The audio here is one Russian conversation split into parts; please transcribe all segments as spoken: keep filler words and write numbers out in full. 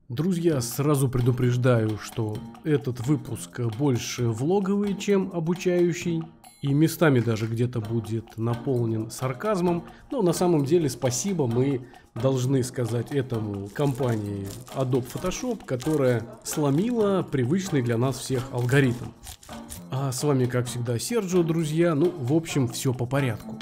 Друзья, сразу предупреждаю, что этот выпуск больше влоговый, чем обучающий, и местами даже где-то будет наполнен сарказмом, но на самом деле спасибо мы должны сказать этому компании Adobe Photoshop, которая сломила привычный для нас всех алгоритм. А с вами, как всегда, Серджио, друзья. Ну, в общем, все по порядку.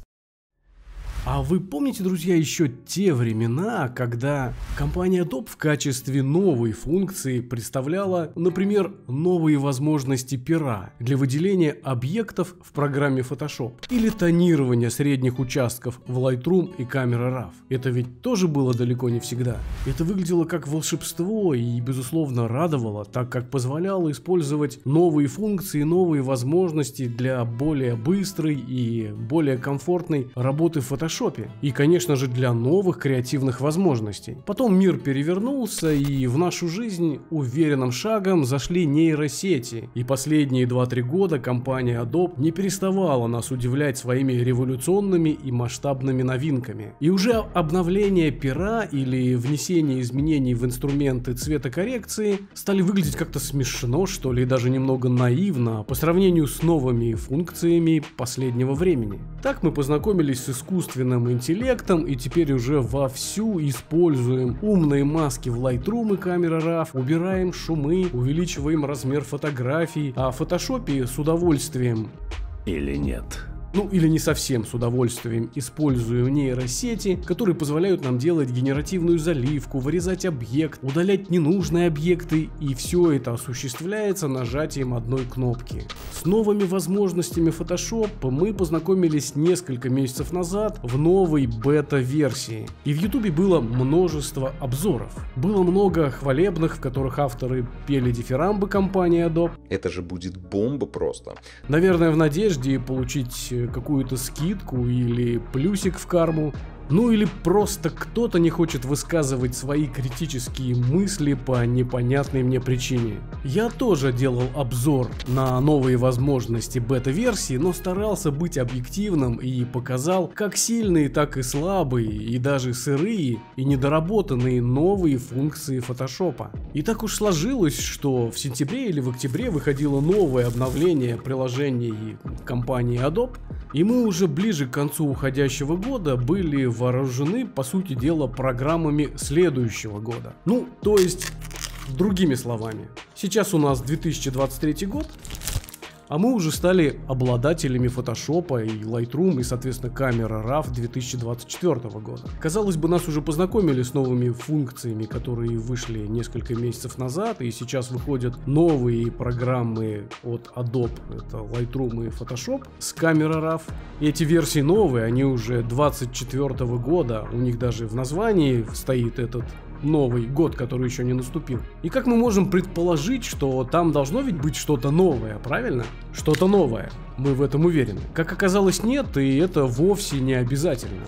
А вы помните, друзья, еще те времена, когда компания Adobe в качестве новой функции представляла, например, новые возможности пера для выделения объектов в программе Photoshop или тонирования средних участков в Lightroom и Camera Raw? Это ведь тоже было далеко не всегда. Это выглядело как волшебство и, безусловно, радовало, так как позволяло использовать новые функции, новые возможности для более быстрой и более комфортной работы в Photoshop. И, конечно же, для новых креативных возможностей. Потом мир перевернулся, и в нашу жизнь уверенным шагом зашли нейросети. И последние два-три года компания Adobe не переставала нас удивлять своими революционными и масштабными новинками. И уже обновление пера или внесение изменений в инструменты цветокоррекции стали выглядеть как-то смешно, что ли, даже немного наивно по сравнению с новыми функциями последнего времени. Так мы познакомились с искусственным интеллектом и теперь уже вовсю используем умные маски в Lightroom и Camera Raw, убираем шумы, увеличиваем размер фотографий, а в фотошопе с удовольствием или нет? Ну или не совсем с удовольствием используем нейросети, которые позволяют нам делать генеративную заливку, вырезать объект, удалять ненужные объекты, и все это осуществляется нажатием одной кнопки. С новыми возможностями Photoshop мы познакомились несколько месяцев назад в новой бета-версии. И в YouTube было множество обзоров. Было много хвалебных, в которых авторы пели дифирамбы компании Adobe. Это же будет бомба просто. Наверное, в надежде получить какую-то скидку или плюсик в карму. Ну или просто кто-то не хочет высказывать свои критические мысли по непонятной мне причине. Я тоже делал обзор на новые возможности бета-версии, но старался быть объективным и показал как сильные, так и слабые, и даже сырые и недоработанные новые функции фотошопа. И так уж сложилось, что в сентябре или в октябре выходило новое обновление приложений компании Adobe, и мы уже ближе к концу уходящего года были вооружены, по сути дела, программами следующего года. Ну, то есть, другими словами, сейчас у нас две тысячи двадцать третий год, а мы уже стали обладателями Photoshop и Lightroom и, соответственно, Camera Raw две тысячи двадцать четвёртого года. Казалось бы, нас уже познакомили с новыми функциями, которые вышли несколько месяцев назад, и сейчас выходят новые программы от Adobe, это Lightroom и Photoshop с Camera Raw. И эти версии новые, они уже двадцать четвёртого года, у них даже в названии стоит этот новый год, который еще не наступил. И как мы можем предположить, что там должно ведь быть что-то новое, правильно? Что-то новое. Мы в этом уверены. Как оказалось, нет, и это вовсе не обязательно.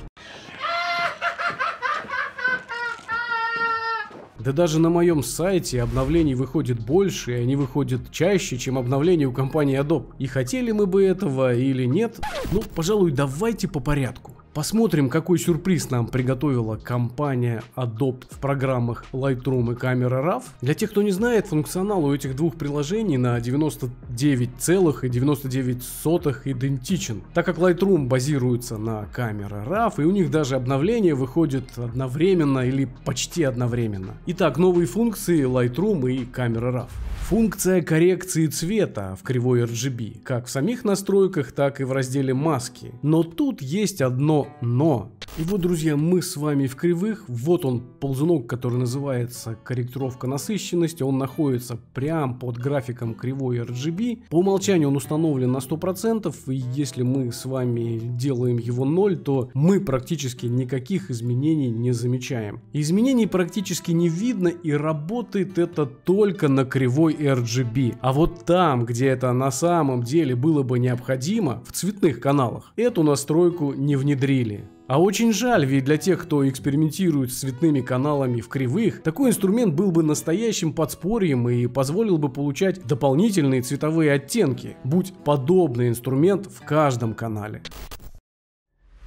Да даже на моем сайте обновлений выходит больше, и они выходят чаще, чем обновления у компании Adobe. И хотели мы бы этого или нет? Ну, пожалуй, давайте по порядку. Посмотрим, какой сюрприз нам приготовила компания Adobe в программах Lightroom и Camera Raw. Для тех, кто не знает, функционал у этих двух приложений на девяносто девять целых девяносто девять сотых идентичен, так как Lightroom базируется на Camera Raw, и у них даже обновления выходят одновременно или почти одновременно. Итак, новые функции Lightroom и Camera Raw. Функция коррекции цвета в кривой эр джи би, как в самих настройках, так и в разделе маски. Но тут есть одно но. И вот, друзья, мы с вами в кривых. Вот он, ползунок, который называется корректировка насыщенности. Он находится прямо под графиком кривой эр джи би. По умолчанию он установлен на сто процентов. И если мы с вами делаем его ноль, то мы практически никаких изменений не замечаем. Изменений практически не видно, и работает это только на кривой эр джи би. А вот там, где это на самом деле было бы необходимо, в цветных каналах, эту настройку не внедрили. А очень жаль, ведь для тех, кто экспериментирует с цветными каналами в кривых, такой инструмент был бы настоящим подспорьем и позволил бы получать дополнительные цветовые оттенки, будь подобный инструмент в каждом канале.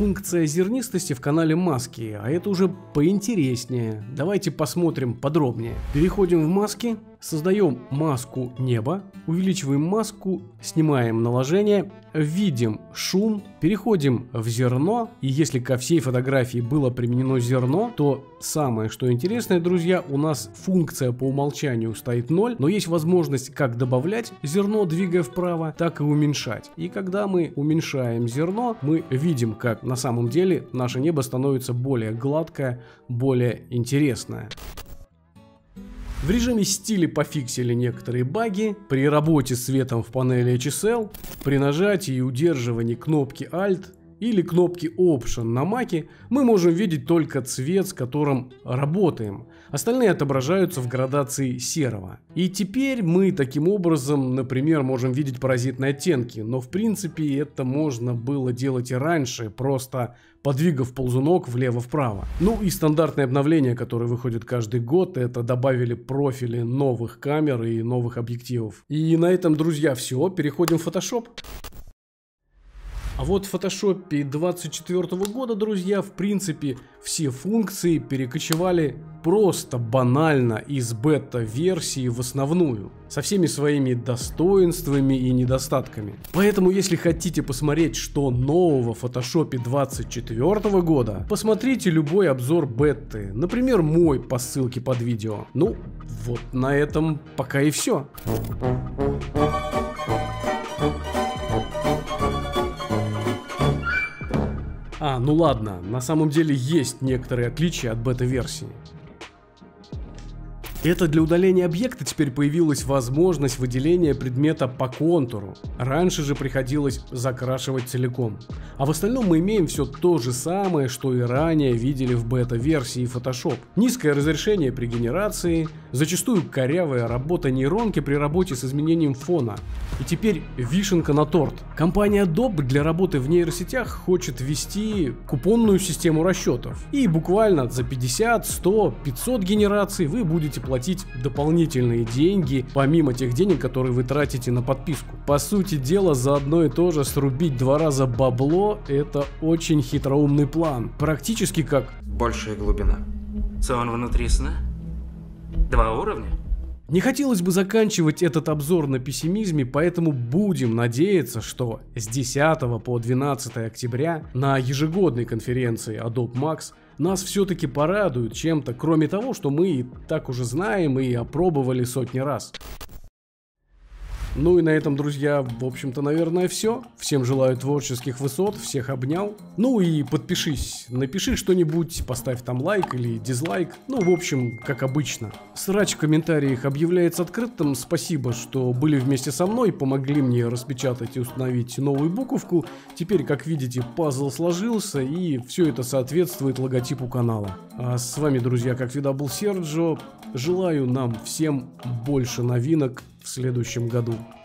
функция зернистости в канале маски, а это уже поинтереснее. Давайте посмотрим подробнее. Переходим в маски, создаем маску неба, увеличиваем маску, снимаем наложение, видим шум, переходим в зерно, и если ко всей фотографии было применено зерно, то самое что интересное, друзья, у нас функция по умолчанию стоит ноль, но есть возможность как добавлять зерно, двигая вправо, так и уменьшать. И когда мы уменьшаем зерно, мы видим, как на самом деле наше небо становится более гладкое, более интересное. В режиме стиля пофиксили некоторые баги. При работе с светом в панели эйч эс эл, при нажатии и удерживании кнопки Alt или кнопки Option на маке мы можем видеть только цвет, с которым работаем. Остальные отображаются в градации серого. И теперь мы таким образом, например, можем видеть паразитные оттенки, но в принципе это можно было делать и раньше, просто подвигав ползунок влево-вправо. Ну и стандартное обновление, которое выходит каждый год, это добавили профили новых камер и новых объективов. И на этом, друзья, все. Переходим в Photoshop. А вот в фотошопе двадцать четвёртого года, друзья, в принципе, все функции перекочевали просто банально из бета-версии в основную, со всеми своими достоинствами и недостатками. Поэтому, если хотите посмотреть, что нового в фотошопе двадцать четвёртого года, посмотрите любой обзор беты, например, мой по ссылке под видео. Ну, вот на этом пока и все. А, ну ладно, на самом деле есть некоторые отличия от бета-версии. Это для удаления объекта теперь появилась возможность выделения предмета по контуру. Раньше же приходилось закрашивать целиком. А в остальном мы имеем все то же самое, что и ранее видели в бета-версии Photoshop. Низкое разрешение при генерации, зачастую корявая работа нейронки при работе с изменением фона. И теперь вишенка на торт. Компания Adobe для работы в нейросетях хочет ввести купонную систему расчетов. И буквально за пятьдесят, сто, пятьсот генераций вы будете платить дополнительные деньги, помимо тех денег, которые вы тратите на подписку. По сути дела, за одно и то же срубить два раза бабло — это очень хитроумный план. Практически как... Большая глубина. Сон внутри сна? Два уровня? Не хотелось бы заканчивать этот обзор на пессимизме, поэтому будем надеяться, что с десятого по двенадцатое октября на ежегодной конференции Adobe Max нас все-таки порадуют чем-то, кроме того, что мы и так уже знаем и опробовали сотни раз. Ну и на этом, друзья, в общем-то, наверное, все. Всем желаю творческих высот, всех обнял. Ну и подпишись, напиши что-нибудь, поставь там лайк или дизлайк. Ну, в общем, как обычно. Срач в комментариях объявляется открытым. Спасибо, что были вместе со мной, помогли мне распечатать и установить новую буковку. Теперь, как видите, пазл сложился, и все это соответствует логотипу канала. А с вами, друзья, как всегда, был Серджо. Желаю нам всем больше новинок в следующем году.